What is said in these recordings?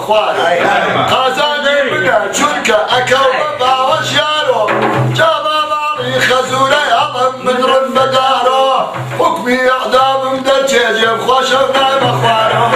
بخواري قازاني منها شركة أكو بابا وشيارو جابا باري خزولي أطم من رب دارو حكمي أعدام مدرجي جيب خوشونا بخوارو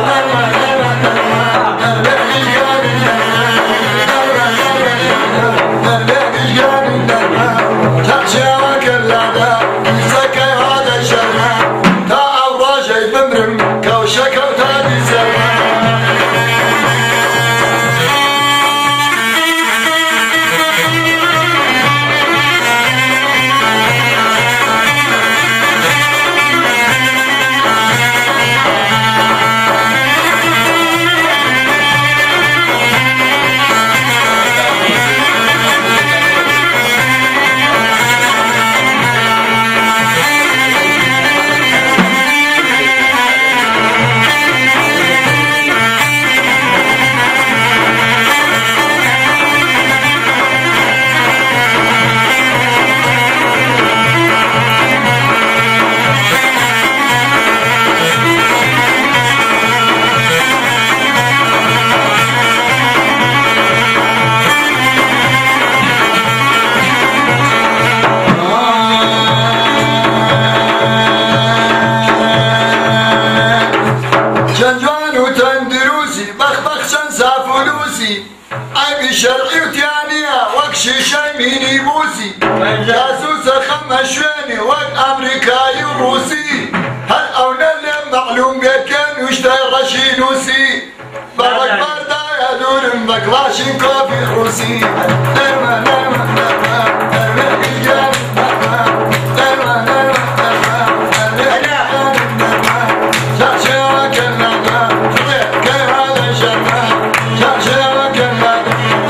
شرعي وتيانية وكشي شايميني بوسي جاسوس خمشويني والأمريكاي وروسي هل أونا اللي معلوم بيكن وشتاي رشينوسي بارك باردا يا دور مكلاشين كوفي روسي نرمى نرمى نرمى نرمى الجان نرمى نرمى نرمى نرمى نرمى شاشا كلنا كيف هذا شرمى شاشا كلنا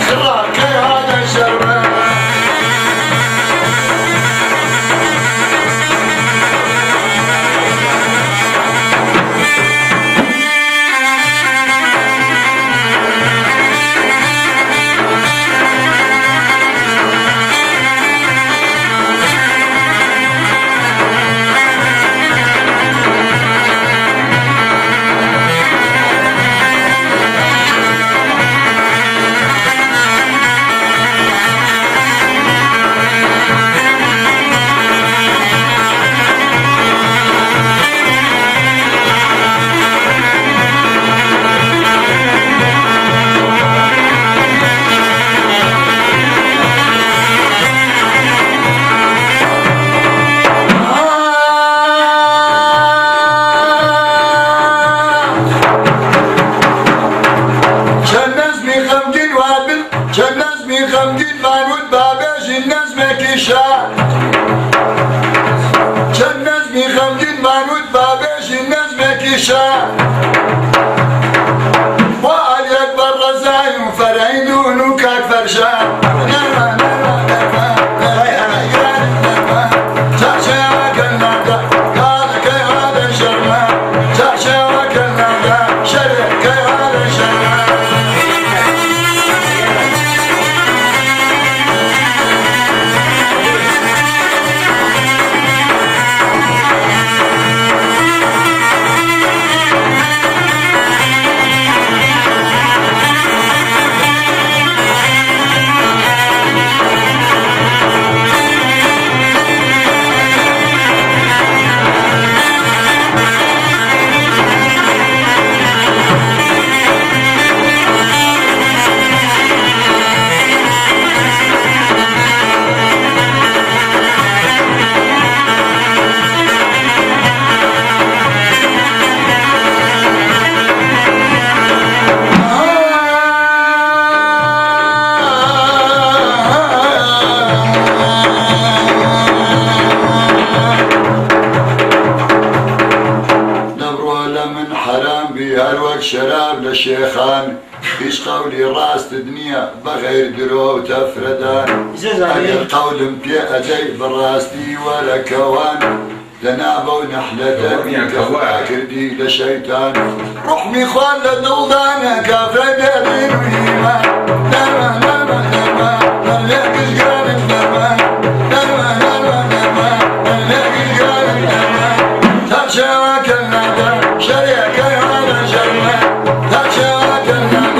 وقال يكبر رزايم فرعيدون وكاك فرشان نرمى نرمى نرمى نرمى نرمى شاشا وكلنا قال كي هذا شرمى شاشا وكلنا شرق كي هذا شرمى شراب للشيخان ايش قولي راس دنيا بغير درو تفردان اجل قول مبيع اجي براستي ولا كوان تنابا ونحلة كردي لشيطان روح ميخوان لدوضانا كافر دين ويمان نرمى نرمى نرمى نرمى الجرام نرمى نرمى نرمى نرمى نرمى الجرام نرمى ترشا وكلنا شريك هذا شرمى ترشا وكلنا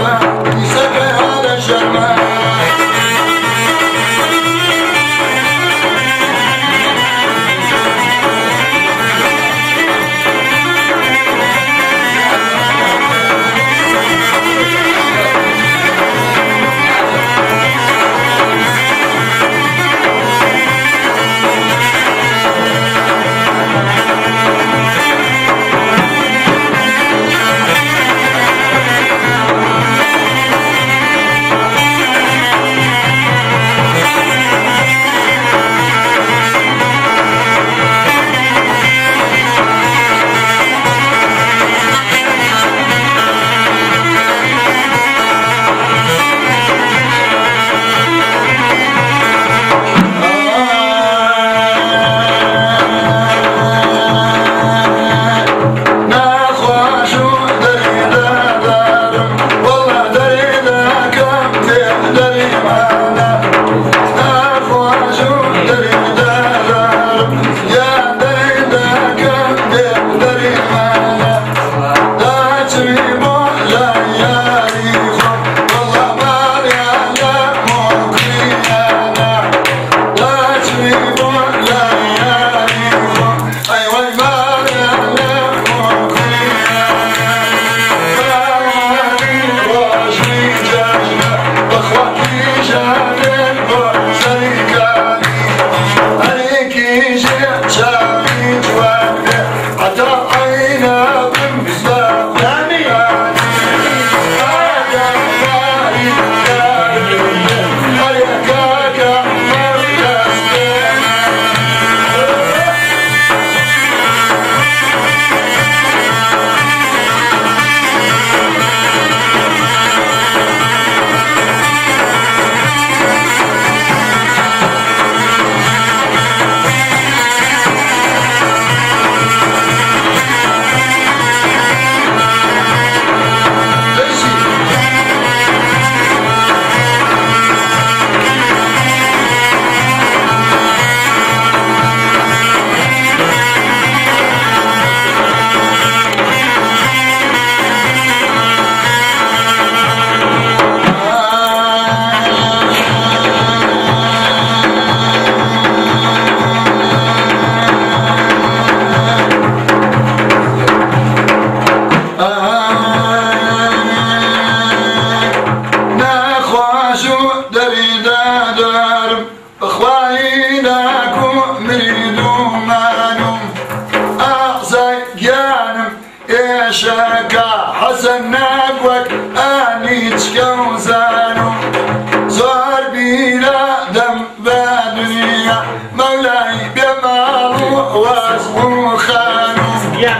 لا دم بدنيا مولاي بمال واسمه خانو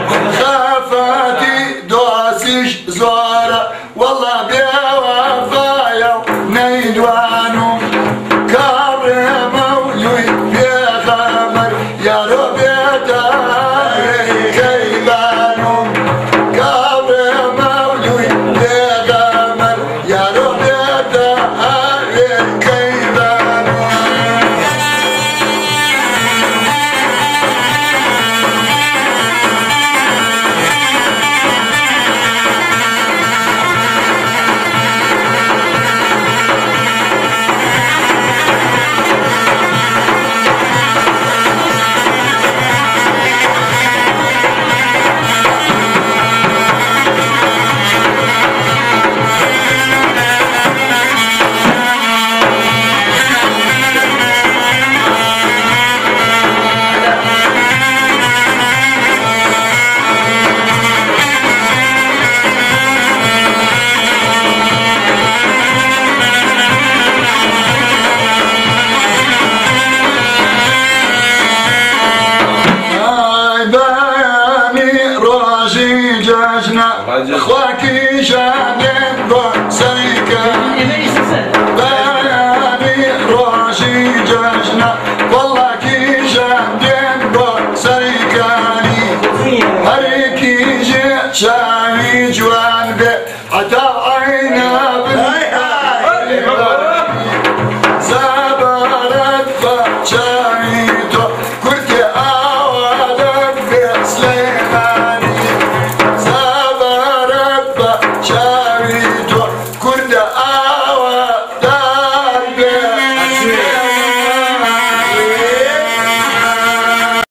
خافاتي دوسش زورا والله بوفايا نيدوانو كابر مولوي بخمر يا رب كيبانو كابر مولوي بخمر يا رب اخواكي شادين بسريكا بياني روشي جشنا والله كي شادين بسريكاني هريكي جي شاهي جوان بي عطا عينا بالعالي زبرت فشاهيتو كنت اولد بسليماني شاري